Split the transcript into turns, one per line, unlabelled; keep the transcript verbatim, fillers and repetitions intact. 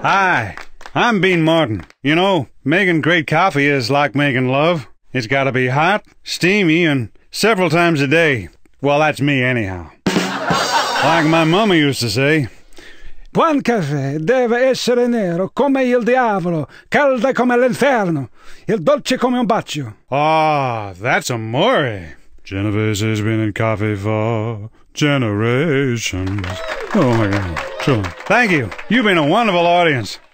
Hi, I'm Bean Martin. You know, making great coffee is like making love. It's gotta be hot, steamy, and several times a day. Well, that's me anyhow. Like my mama used to say,
Buon caffè deve essere nero come il diavolo, calda come l'inferno, il dolce come un bacio.
ah, that's amore. Genovese has been in coffee for generations. Oh my God. Truly. Thank you. You've been a wonderful audience.